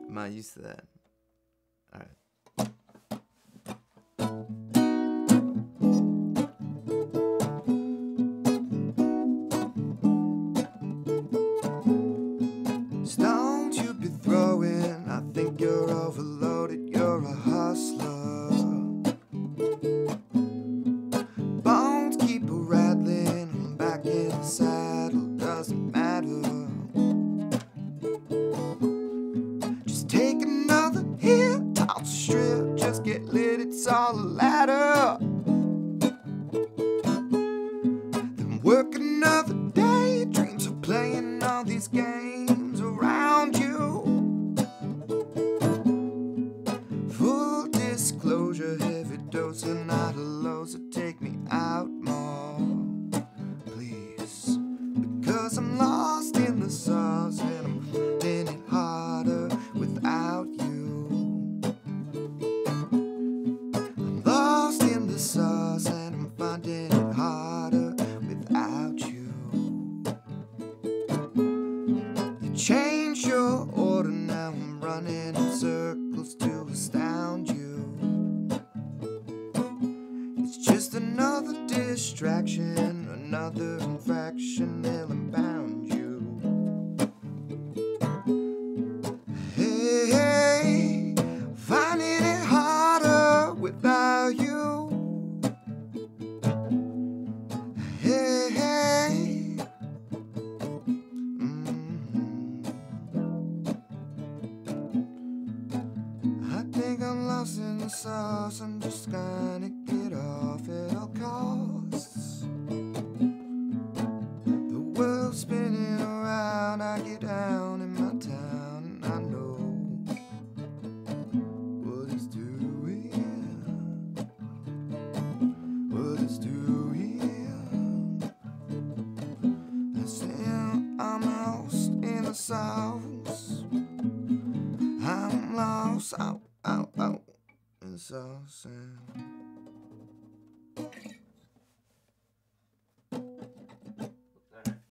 Am I used to that? All right. Stones you be throwing, I think you're overloaded, you're a hustler. Bones keep a rattling, I'm back in the saddle, doesn't matter. Just take another hit, toss a strip, just get lit, it's all a ladder. Then work another day, dreams of playing all these games around you. Full disclosure, heavy dose and not a low, so take me out more, please. Because I'm lost in the sauce and I'm finding it harder without you. I'm lost in the sauce and I'm finding it harder without you. You changed your order, now I'm running in circles to astound you. It's just another distraction, another infraction, they'll impound you. Hey, hey, finding it harder without you. Hey, hey. I think I'm lost in the sauce, I'm just gonna get off at all costs. The world's spinning around, I get down in my town, and I know what it's doing, what it's doing. I say I'm lost in the sauce, I'm lost, out, in the sauce.